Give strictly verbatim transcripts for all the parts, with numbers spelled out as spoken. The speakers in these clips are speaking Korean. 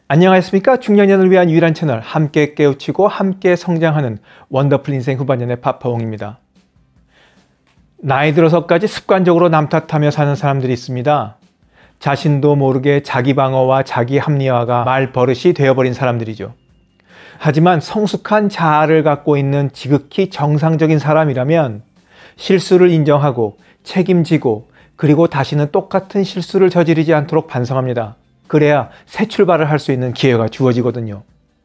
안녕하십니까. 중년년을 위한 유일한 채널, 함께 깨우치고 함께 성장하는 원더풀 인생 후반년의 파파홍입니다. 나이 들어서까지 습관적으로 남 탓하며 사는 사람들이 있습니다. 자신도 모르게 자기 방어와 자기 합리화가 말버릇이 되어버린 사람들이죠. 하지만 성숙한 자아를 갖고 있는 지극히 정상적인 사람이라면 실수를 인정하고 책임지고 그리고 다시는 똑같은 실수를 저지르지 않도록 반성합니다. 그래야 새 출발을 할 수 있는 기회가 주어지거든요.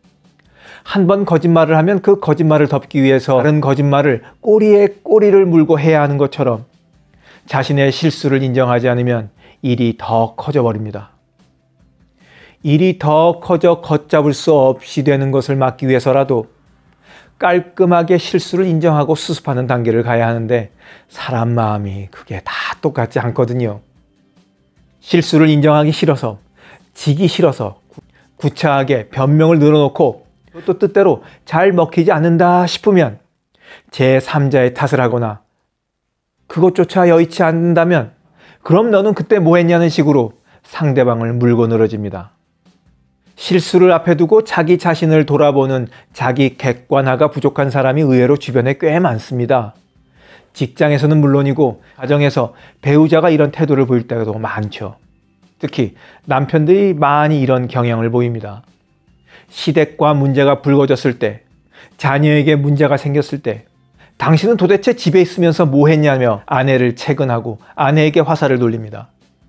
한 번 거짓말을 하면 그 거짓말을 덮기 위해서 다른 거짓말을 꼬리에 꼬리를 물고 해야 하는 것처럼 자신의 실수를 인정하지 않으면 일이 더 커져 버립니다. 일이 더 커져 걷잡을 수 없이 되는 것을 막기 위해서라도 깔끔하게 실수를 인정하고 수습하는 단계를 가야 하는데 사람 마음이 그게 다 똑같지 않거든요. 실수를 인정하기 싫어서, 지기 싫어서 구차하게 변명을 늘어놓고 또 뜻대로 잘 먹히지 않는다 싶으면 제삼자의 탓을 하거나 그것조차 여의치 않는다면 그럼 너는 그때 뭐 했냐는 식으로 상대방을 물고 늘어집니다. 실수를 앞에 두고 자기 자신을 돌아보는 자기 객관화가 부족한 사람이 의외로 주변에 꽤 많습니다. 직장에서는 물론이고 가정에서 배우자가 이런 태도를 보일 때도 많죠. 특히 남편들이 많이 이런 경향을 보입니다. 시댁과 문제가 불거졌을 때, 자녀에게 문제가 생겼을 때 당신은 도대체 집에 있으면서 뭐 했냐며 아내를 채근하고 아내에게 화살을 돌립니다.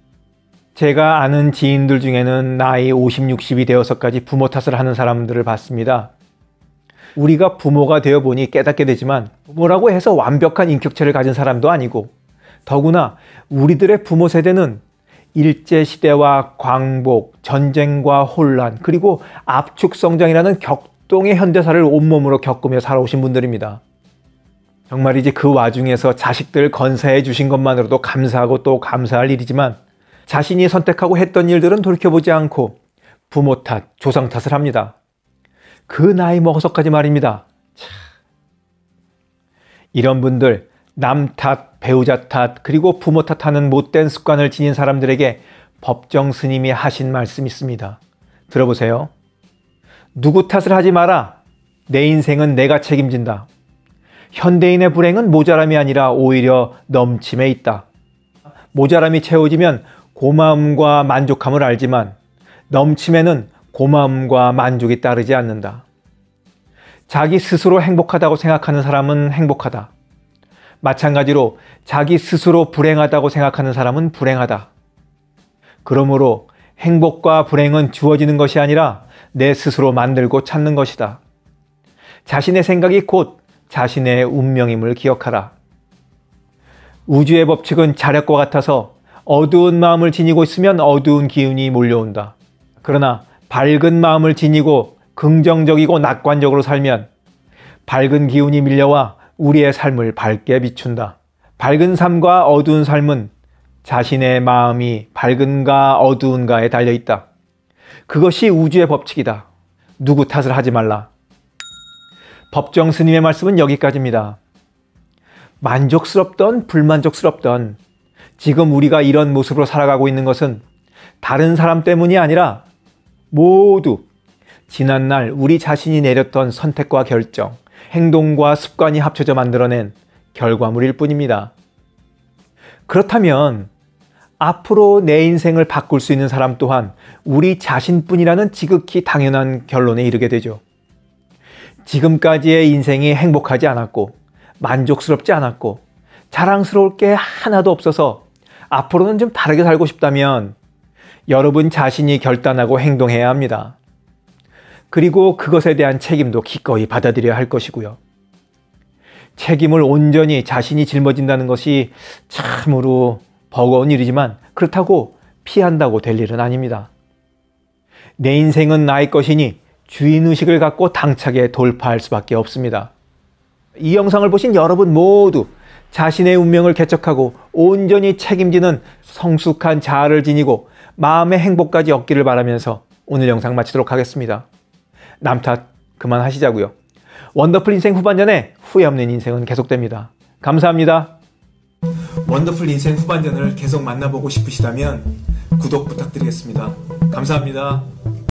제가 아는 지인들 중에는 나이 오십, 육십이 되어서까지 부모 탓을 하는 사람들을 봤습니다. 우리가 부모가 되어 보니 깨닫게 되지만 부모라고 해서 완벽한 인격체를 가진 사람도 아니고 더구나 우리들의 부모 세대는 일제시대와 광복, 전쟁과 혼란, 그리고 압축성장이라는 격동의 현대사를 온몸으로 겪으며 살아오신 분들입니다. 정말이지 그 와중에서 자식들 건사해 주신 것만으로도 감사하고 또 감사할 일이지만 자신이 선택하고 했던 일들은 돌이켜보지 않고 부모 탓, 조상 탓을 합니다. 그 나이 먹어서까지 말입니다. 차. 이런 분들 남 탓, 배우자 탓, 그리고 부모 탓하는 못된 습관을 지닌 사람들에게 법정 스님이 하신 말씀이 있습니다. 들어보세요. 누구 탓을 하지 마라. 내 인생은 내가 책임진다. 현대인의 불행은 모자람이 아니라 오히려 넘침에 있다. 모자람이 채워지면 고마움과 만족함을 알지만 넘침에는 고마움과 만족이 따르지 않는다. 자기 스스로 행복하다고 생각하는 사람은 행복하다. 마찬가지로 자기 스스로 불행하다고 생각하는 사람은 불행하다. 그러므로 행복과 불행은 주어지는 것이 아니라 내 스스로 만들고 찾는 것이다. 자신의 생각이 곧 자신의 운명임을 기억하라. 우주의 법칙은 자력과 같아서 어두운 마음을 지니고 있으면 어두운 기운이 몰려온다. 그러나 밝은 마음을 지니고 긍정적이고 낙관적으로 살면 밝은 기운이 밀려와 우리의 삶을 밝게 비춘다. 밝은 삶과 어두운 삶은 자신의 마음이 밝은가 어두운가에 달려있다. 그것이 우주의 법칙이다. 누구 탓을 하지 말라. 법정 스님의 말씀은 여기까지입니다. 만족스럽던 불만족스럽던 지금 우리가 이런 모습으로 살아가고 있는 것은 다른 사람 때문이 아니라 모두 지난날 우리 자신이 내렸던 선택과 결정, 행동과 습관이 합쳐져 만들어낸 결과물일 뿐입니다. 그렇다면 앞으로 내 인생을 바꿀 수 있는 사람 또한 우리 자신뿐이라는 지극히 당연한 결론에 이르게 되죠. 지금까지의 인생이 행복하지 않았고 만족스럽지 않았고 자랑스러울 게 하나도 없어서 앞으로는 좀 다르게 살고 싶다면 여러분 자신이 결단하고 행동해야 합니다. 그리고 그것에 대한 책임도 기꺼이 받아들여야 할 것이고요. 책임을 온전히 자신이 짊어진다는 것이 참으로 버거운 일이지만 그렇다고 피한다고 될 일은 아닙니다. 내 인생은 나의 것이니 주인의식을 갖고 당차게 돌파할 수밖에 없습니다. 이 영상을 보신 여러분 모두 자신의 운명을 개척하고 온전히 책임지는 성숙한 자아를 지니고 마음의 행복까지 얻기를 바라면서 오늘 영상 마치도록 하겠습니다. 남 탓 그만하시자고요. 원더풀 인생 후반전에 후회 없는 인생은 계속됩니다. 감사합니다. 원더풀 인생 후반전을 계속 만나보고 싶으시다면 구독 부탁드리겠습니다. 감사합니다.